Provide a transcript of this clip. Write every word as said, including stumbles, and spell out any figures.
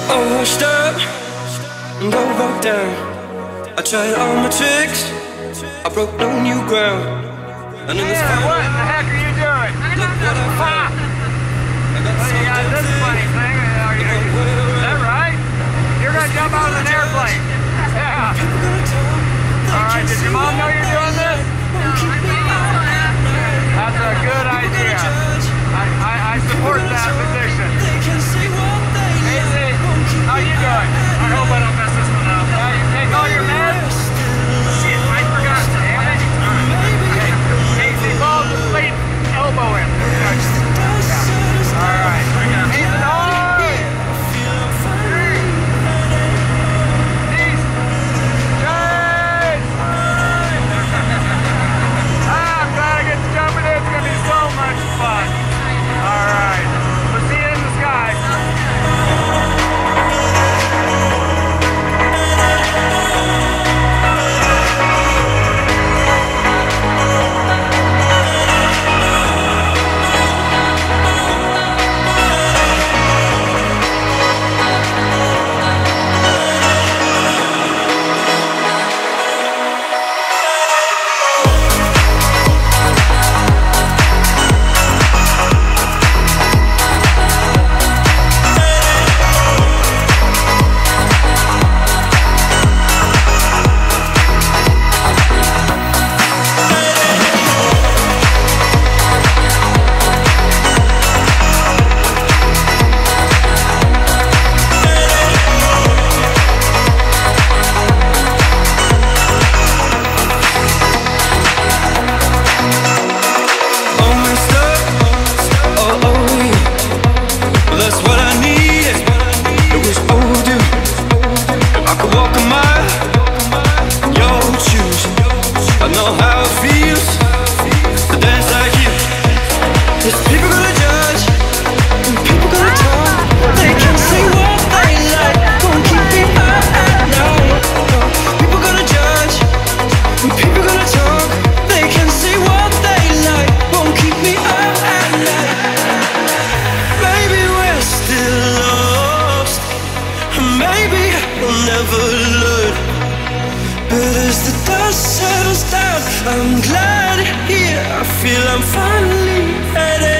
All washed up and go back down. I tried all my tricks, I broke no new ground. And in this Yeah, what in the heck are you doing? look what I found. I got Well, you got this funny thing. Are you, is that right? You're gonna jump out of an airplane. Yeah. Alright, did your mom know you're doing this? That's a good idea. I, I, I support that position. Hey, Casey, how you doing? I hope I don't mess this one up. Yeah, you take all your meds? Shit, I forgot. Damn it. Okay. Casey, ball the plate elbow in. Yeah. Alright. Nathan, on! Three. East. Chase! Ah, I'm glad I get to jump in it. It's going to be so much fun. Alright. We'll see you in the sky. I'm glad here, I feel I'm finally ready.